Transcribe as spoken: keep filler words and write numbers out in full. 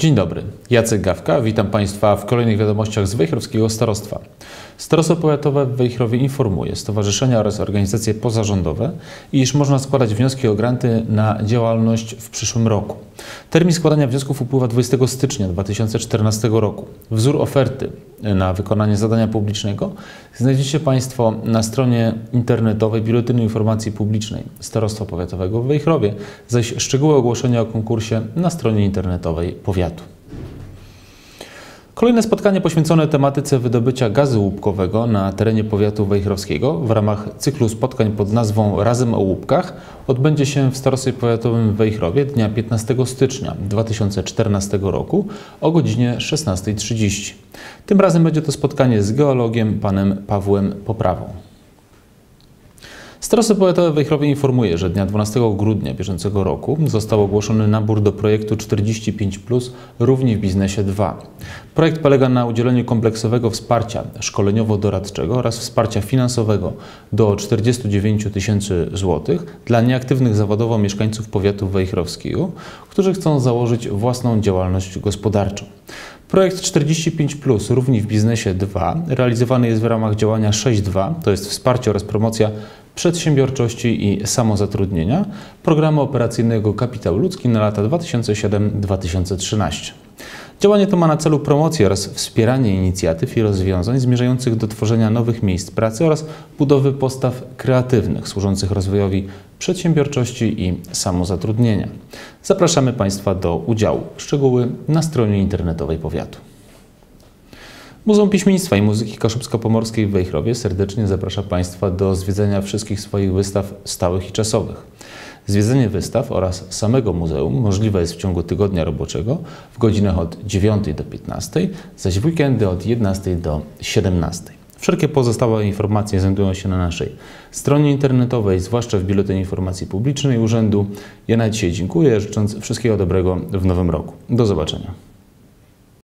Dzień dobry, Jacek Gawka, witam Państwa w kolejnych wiadomościach z Wejherowskiego Starostwa. Starostwo Powiatowe w Wejherowie informuje stowarzyszenia oraz organizacje pozarządowe, iż można składać wnioski o granty na działalność w przyszłym roku. Termin składania wniosków upływa dwudziestego stycznia dwa tysiące czternastego roku. Wzór oferty na wykonanie zadania publicznego znajdziecie Państwo na stronie internetowej Biuletynu Informacji Publicznej Starostwa Powiatowego w Wejherowie, zaś szczegóły ogłoszenia o konkursie na stronie internetowej powiatu. Kolejne spotkanie poświęcone tematyce wydobycia gazu łupkowego na terenie powiatu wejherowskiego w ramach cyklu spotkań pod nazwą Razem o łupkach odbędzie się w Starostwie Powiatowym w Wejherowie dnia piętnastego stycznia dwa tysiące czternastego roku o godzinie szesnastej trzydzieści. Tym razem będzie to spotkanie z geologiem panem Pawłem Poprawą. Starostwo Powiatowe w Wejherowie informuje, że dnia dwunastego grudnia bieżącego roku został ogłoszony nabór do projektu czterdzieści pięć plus Równi w biznesie dwa. Projekt polega na udzieleniu kompleksowego wsparcia szkoleniowo-doradczego oraz wsparcia finansowego do czterdziestu dziewięciu tysięcy złotych dla nieaktywnych zawodowo mieszkańców powiatu wejherowskiego, którzy chcą założyć własną działalność gospodarczą. Projekt czterdzieści pięć plus Równi w biznesie dwa realizowany jest w ramach działania sześć dwa, to jest wsparcie oraz promocja przedsiębiorczości i samozatrudnienia, programu operacyjnego Kapitał Ludzki na lata dwa tysiące siódmy do dwa tysiące trzynastego. Działanie to ma na celu promocję oraz wspieranie inicjatyw i rozwiązań zmierzających do tworzenia nowych miejsc pracy oraz budowy postaw kreatywnych służących rozwojowi przedsiębiorczości i samozatrudnienia. Zapraszamy Państwa do udziału. Szczegóły na stronie internetowej powiatu. Muzeum Piśmiennictwa i Muzyki Kaszubsko-Pomorskiej w Wejherowie serdecznie zaprasza Państwa do zwiedzenia wszystkich swoich wystaw stałych i czasowych. Zwiedzenie wystaw oraz samego muzeum możliwe jest w ciągu tygodnia roboczego w godzinach od dziewiątej do piętnastej, zaś w weekendy od jedenastej do siedemnastej. Wszelkie pozostałe informacje znajdują się na naszej stronie internetowej, zwłaszcza w Biuletynie Informacji Publicznej Urzędu. Ja na dzisiaj dziękuję, życząc wszystkiego dobrego w nowym roku. Do zobaczenia.